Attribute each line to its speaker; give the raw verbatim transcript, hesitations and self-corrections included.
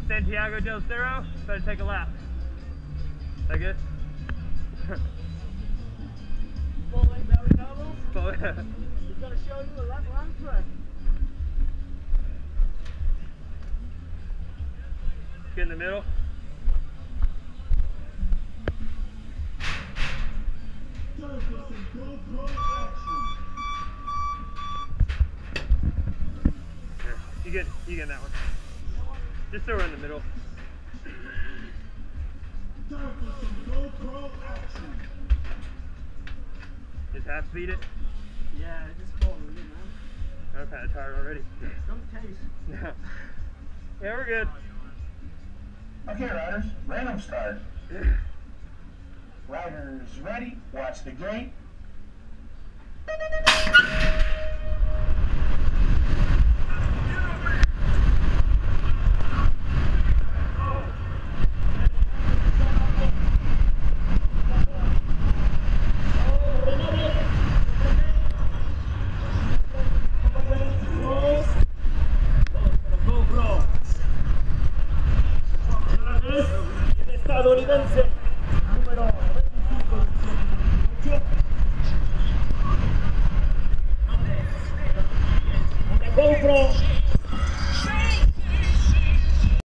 Speaker 1: Santiago del Estero, better take a lap. Is that good?
Speaker 2: Following Barry Nobles.
Speaker 1: Follow-
Speaker 2: He's going to show you a lap around the track.
Speaker 1: Get in the middle.
Speaker 3: Time for some GoPro action.
Speaker 1: Here, you get, you get in that one. Just throw her in the middle.
Speaker 3: Time for some GoPro action.
Speaker 1: Just half speed it.
Speaker 2: Yeah, just follow me, man.
Speaker 1: I'm kind of tired already.
Speaker 2: Don't taste.
Speaker 1: Yeah, we're good.
Speaker 4: Okay, riders, random start. Riders ready, watch the gate.
Speaker 2: GoPro. Estadounidense.